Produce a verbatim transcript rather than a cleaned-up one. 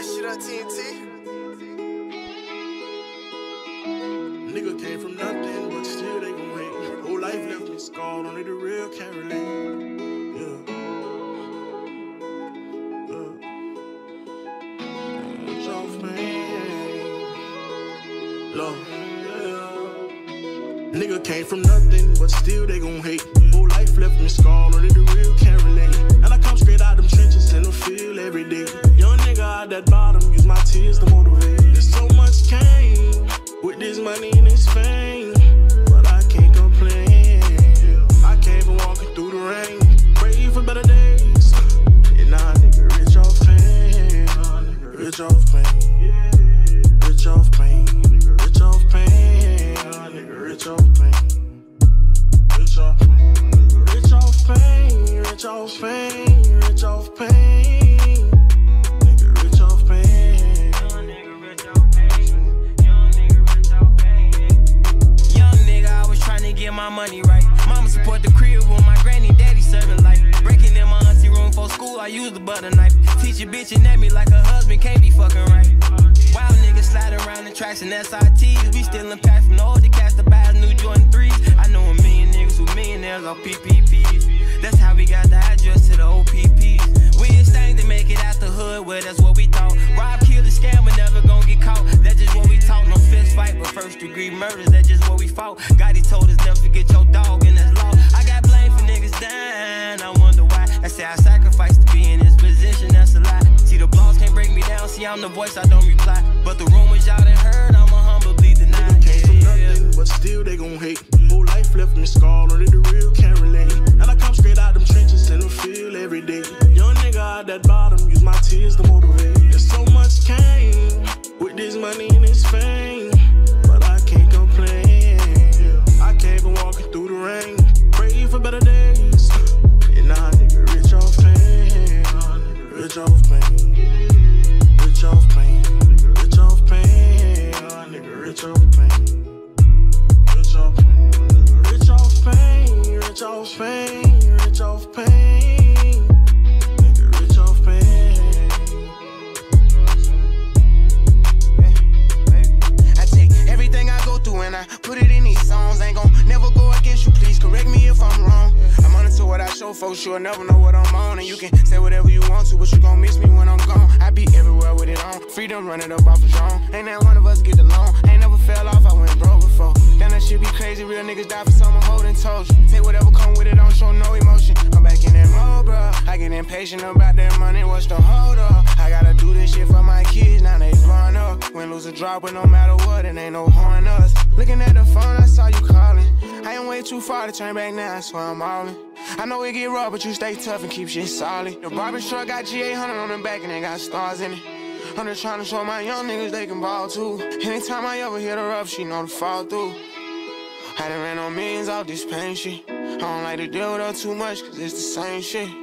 that shit up, T N T. Nigga came from nothing, but still they gon' hate. Whole life left me scarred, only the real can't relate. Yeah. Yeah. It's off, man. Love. Yeah. Nigga came from nothing, but still they gon' hate. Whole life left me scarred, only the real can't relate. And I come straight out them trenches in the field every day. Young nigga out that bottom, use my tears to motivate. There's so much cane with this money and this fame, but I can't complain. I came from walking through the rain, pray for better days. And now nigga rich off pain, rich off pain, rich off pain, rich off pain, nigga rich off pain, rich off pain, rich off pain, rich off pain, rich off pain, nigga rich off pain. Get my money right. Mama support the crib with my granny, daddy serving life. Breaking in my auntie room for school, I use the butter knife. Teach a bitch and at me like her husband can't be fucking right. Wild niggas sliding around the tracks and S I Ts. We still in pack from the older cats to buy new Jordan threes. I know a million niggas who millionaires off P P Ps. That's how we got the address to the O P Ps. We just things to make it out the hood, well that's what we thought. Rob, kill, and scam, we never gon' get caught. That's just what we taught. No fist fight, but first degree murders, that's just what we fought. God, he told us never forget your dog, and that's law. I got blamed for niggas dying, I wonder why. I say I sacrificed to be in this position, that's a lie. See, the blogs can't break me down, see I'm the voice, I don't reply. But the rumors y'all done heard, I'ma humbly deny. Nigga came from nothing, but still they gon' hate. Whole life left me scarred, only the real can't relate. And I come straight out them trenches in the field every day. Young nigga out that bottom, use my tears to motivate. There's so much cane with this money and this fame, but I can't complain. I came from walking through the rain, pray for better days. And now nigga rich off pain, rich off pain, rich off pain, rich off pain, nigga rich off pain, rich off pain, rich off pain, rich off pain, rich off pain, nigga rich off pain. I take everything I go through and I put it in these songs. Ain't gon' never go against you, please correct me if I'm wrong. I'm on to what I show folks, you'll never know what I'm on. And you can say whatever you want to, but you gon' miss me when I'm gone. I be everywhere with it on, freedom running up off a John. Ain't that one of us get along, ain't never fell off, I went broke before. Damn, that shit be crazy, real niggas die for someone holding toes. Take whatever come with it, don't show no emotion. I'm back in that mode, bro. I get impatient about that money, what's the hold up? I gotta do this shit for my kids, now they growing up. Win, lose, or drop, but no matter what, it ain't no harm us. Looking at the phone, I saw you calling. I ain't way too far to turn back now, so I'm all in. I know it get rough, but you stay tough and keep shit solid. The Barbie truck got G eight hundred on the back and they got stars in it. I'm just trying to show my young niggas they can ball too. Anytime I ever hit her up, she know to fall through. I done ran on millions off this pain shit. I don't like to deal with her too much, cause it's the same shit.